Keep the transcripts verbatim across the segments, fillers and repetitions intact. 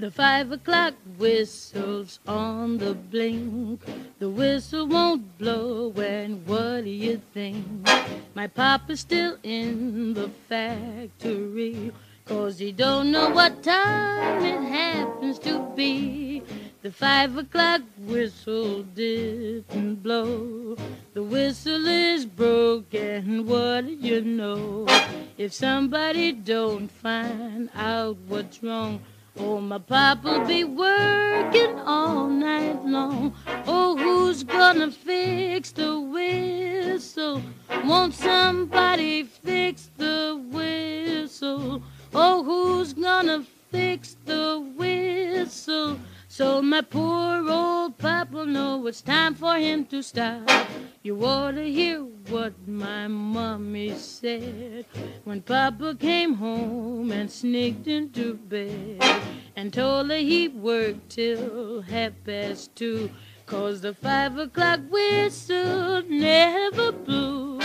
The five o'clock whistle's on the blink. The whistle won't blow, and what do you think? My papa's still in the factory, 'cause he don't know what time it happens to be. The five o'clock whistle didn't blow. The whistle is broken, what do you know? If somebody don't find out what's wrong, oh, my papa'll be working all night long. Oh, who's gonna fix the whistle? Won't somebody fix the whistle? Oh, who's gonna fix the whistle? So my poor old papa'll know it's time for him to stop. You ought to hear what my mommy said when Papa came home and sneaked into bed and told her he worked till half past two, 'cause the five o'clock whistle never blew.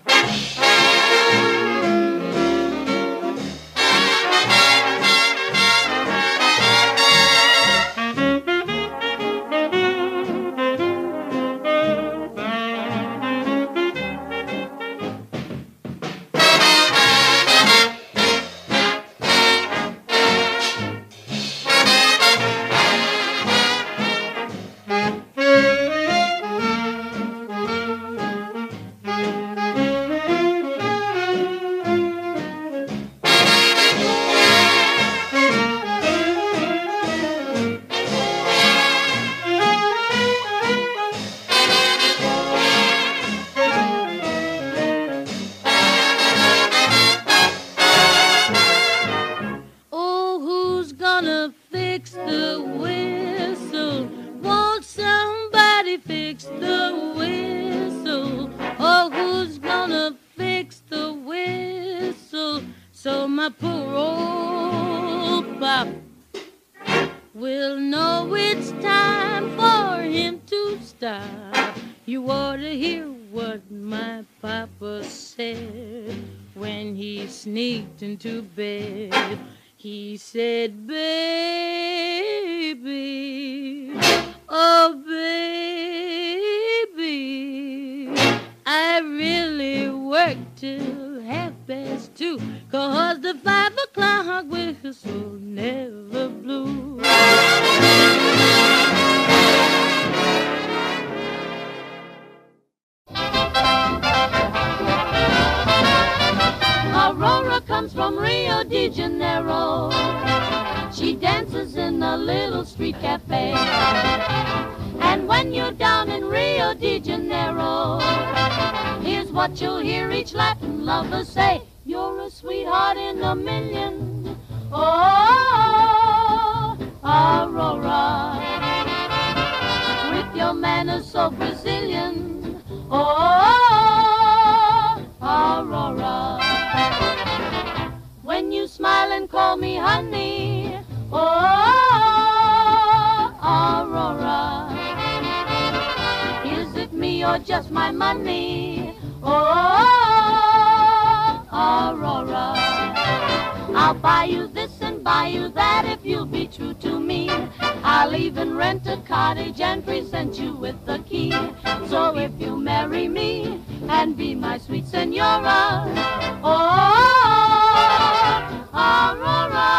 Fix the whistle. Won't somebody fix the whistle? Oh, who's gonna fix the whistle? So my poor old pop will know it's time for him to stop. You ought to hear what my papa said when he sneaked into bed. He said, baby, oh, baby, I really worked till half past two, 'cause the five o'clock whistle never blew. Aurora comes from Rio de Janeiro. She dances in a little street cafe. And when you're down in Rio de Janeiro, here's what you'll hear each Latin lover say: you're a sweetheart in a million. Oh, Aurora, with your manners so Brazilian. Oh, Aurora, when you smile and call me honey. Oh, Aurora, is it me or just my money? Oh, Aurora, I'll buy you this and buy you that if you'll be true to me. I'll even rent a cottage and present you with the key. So if you marry me and be my sweet senora, oh, Aurora,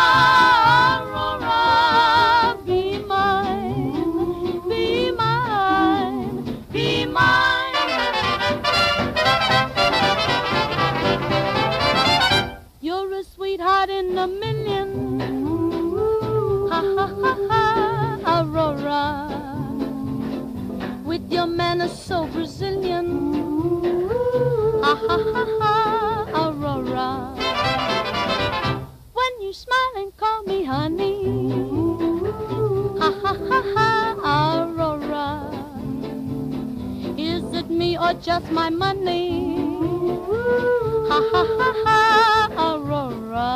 Aurora, be mine, be mine, be mine. You're a sweetheart in a million. Ha ha ha ha, Aurora, with your manners so Brazilian. Ha ha ha ha, Aurora, when you smile and call me honey. Ha ha ha ha, Aurora, is it me or just my money? Ha ha ha ha, Aurora.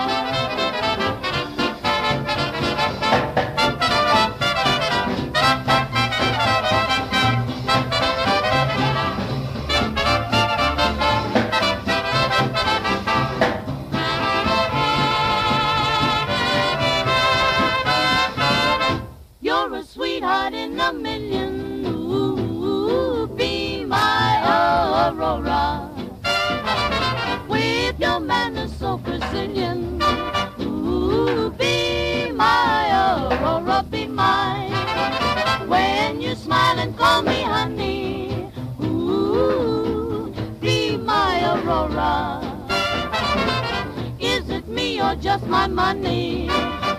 just my money.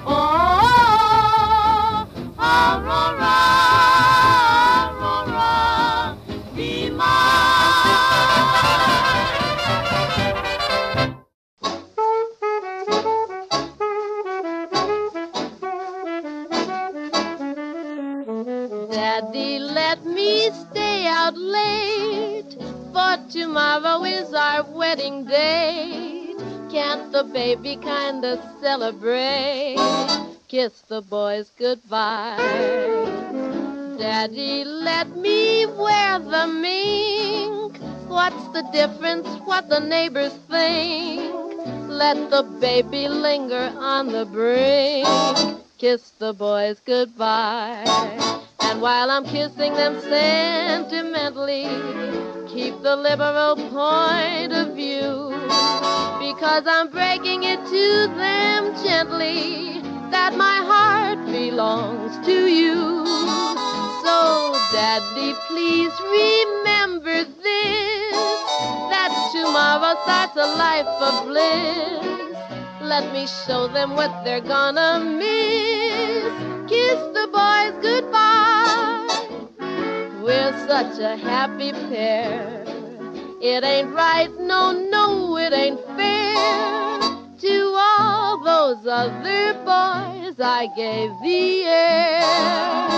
Oh, Aurora, Aurora, be Daddy, let me stay out late, for tomorrow is our wedding day. Can't the baby kinda celebrate? Kiss the boys goodbye. Daddy, let me wear the mink. What's the difference what the neighbors think? Let the baby linger on the brink. Kiss the boys goodbye. And while I'm kissing them sentimentally, keep the liberal point of view, because I'm breaking it to them gently that my heart belongs to you. So, Daddy, please remember this, that tomorrow starts a life of bliss. Let me show them what they're gonna miss. Kiss the boys goodbye. We're such a happy pair. It ain't right, no, no, it ain't fair. To all those other boys I gave the air.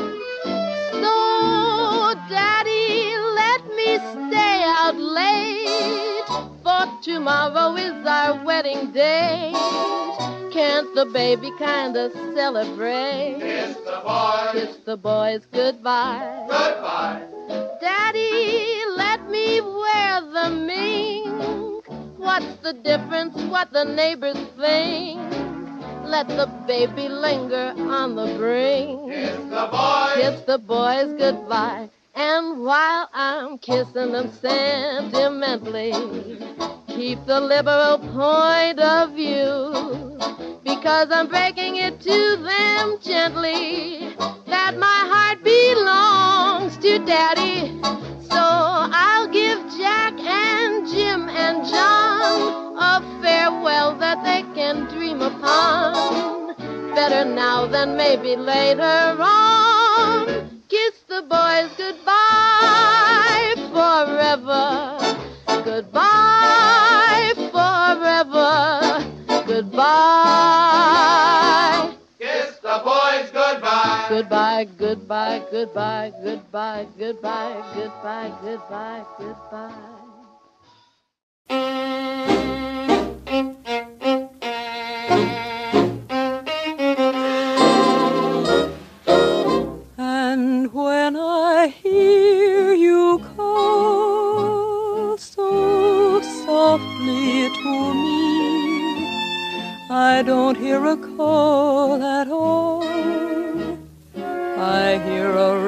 So, Daddy, let me stay out late, for tomorrow is our wedding day. Can't the baby kinda celebrate? Kiss the boys. Kiss the boys goodbye. Goodbye. Daddy, let me wear the mink. What's the difference what the neighbors think? Let the baby linger on the brink. Kiss the boys. Kiss the boys goodbye. And while I'm kissing them sentimentally, keep the liberal point of view, because I'm breaking it to them gently that my heart belongs to Daddy. So I'll give Jack and Jim and John a farewell that they can dream upon. Better now than maybe later on. Kiss the boys goodbye forever. Goodbye forever. Goodbye. Kiss the boys goodbye. Goodbye, goodbye, goodbye, goodbye, goodbye, goodbye, goodbye, goodbye. And when I hear you call so softly to me, I don't hear a call at all. I hear a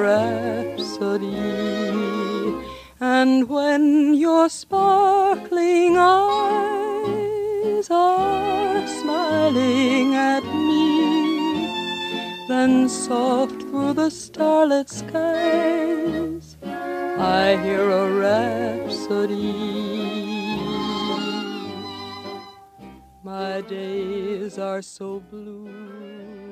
rhapsody. And when your sparkling eyes are smiling at me, then soft through the starlit skies I hear a rhapsody. My days are so blue